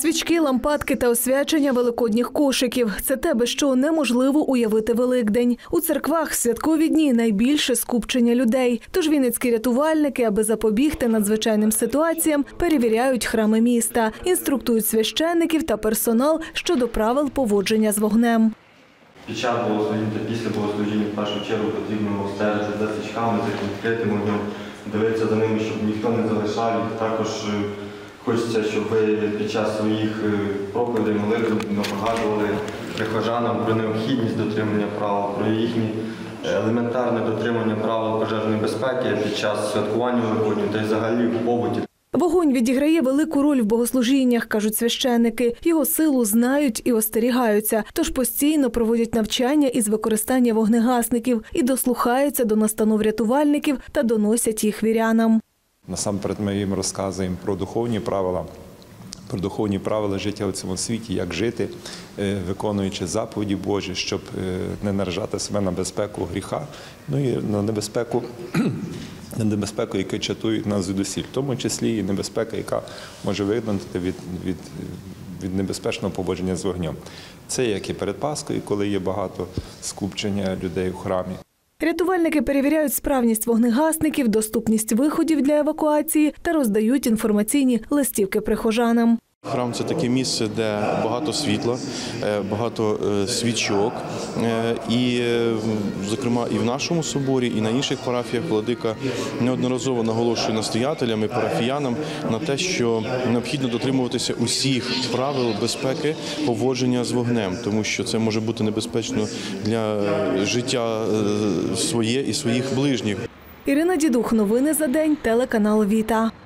Свічки, лампадки та освячення великодніх кошиків – це те, без чого неможливо уявити Великдень. У церквах святкові дні найбільше скупчення людей. Тож вінницькі рятувальники, аби запобігти надзвичайним ситуаціям, перевіряють храми міста, інструктують священників та персонал щодо правил поводження з вогнем. Під час богослужіння та після богослужіння в першу чергу потрібно стежити за свічками, за відкритим вогнем, дивитися за ними, щоб ніхто не залишав їх. Також хочеться, щоб ви під час своїх проповідей молитв нагадували прихожанам про необхідність дотримання правил, про їхнє елементарне дотримання правил пожежної безпеки під час святкування Великодня та й взагалі в побуті. Вогонь відіграє велику роль в богослужіннях, кажуть священники. Його силу знають і остерігаються, тож постійно проводять навчання із використання вогнегасників і дослухаються до настанов рятувальників та доносять їх вірянам. Насамперед ми їм розказуємо про духовні правила життя у цьому світі, як жити, виконуючи заповіді Божі, щоб не наражати себе на безпеку гріха, ну і на небезпеку, яка чатує нас звідусіль, в тому числі і небезпека, яка може вигнати від небезпечного поводження з вогнем. Це як і перед Пасхою, коли є багато скупчення людей у храмі. Рятувальники перевіряють справність вогнегасників, доступність виходів для евакуації та роздають інформаційні листівки прихожанам. Храм – це таке місце, де багато світла, багато свічок. І, зокрема, і в нашому соборі, і на інших парафіях владика неодноразово наголошує настоятелям і парафіянам на те, що необхідно дотримуватися усіх правил безпеки поводження з вогнем, тому що це може бути небезпечно для життя своє і своїх ближніх. Ірина Дідух, новини за день, телеканал Віта.